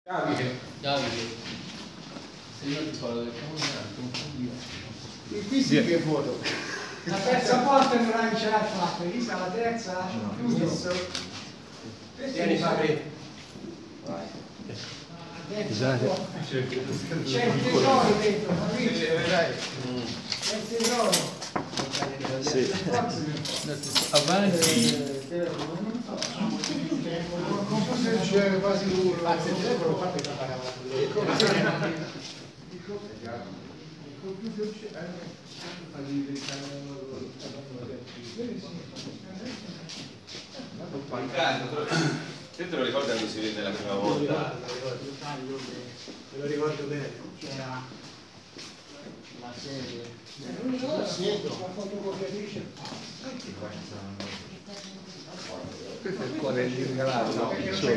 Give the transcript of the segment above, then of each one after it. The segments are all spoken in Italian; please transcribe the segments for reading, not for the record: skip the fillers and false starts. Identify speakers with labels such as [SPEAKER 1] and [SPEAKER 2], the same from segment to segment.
[SPEAKER 1] Davide, se io ti parlo del
[SPEAKER 2] qui sì che foto.
[SPEAKER 3] La terza volta non ce l'ha fatta, qui sta la terza,
[SPEAKER 2] Vieni Fabri.
[SPEAKER 3] Scusate. C'è il tesoro dentro, capisci? C'è il tesoro.
[SPEAKER 1] Sì. Avanti.
[SPEAKER 2] C'è quasi l'urlo. Il telefono fa che il computer
[SPEAKER 4] te lo ricordi quando si vede la prima volta?
[SPEAKER 2] Me lo ricordo bene.
[SPEAKER 3] C'era la serie. La fotocopiatrice.
[SPEAKER 5] Questo è il cuore di regalato, no?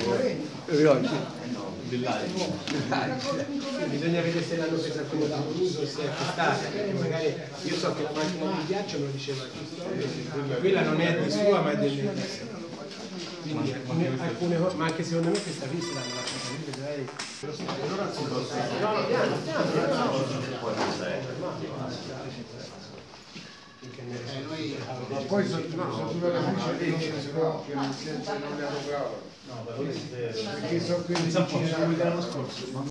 [SPEAKER 2] Bisogna vedere se l'hanno presa come da uso, se è acquistata, perché magari io so che la macchina di ghiaccio me lo diceva quella non è di sua ma è del quindi alcune cose, ma anche secondo me questa qui se l'hanno
[SPEAKER 5] Ma poi sulla camicia se no che non le hanno bravo. No, perché so quelli che l'anno scorso.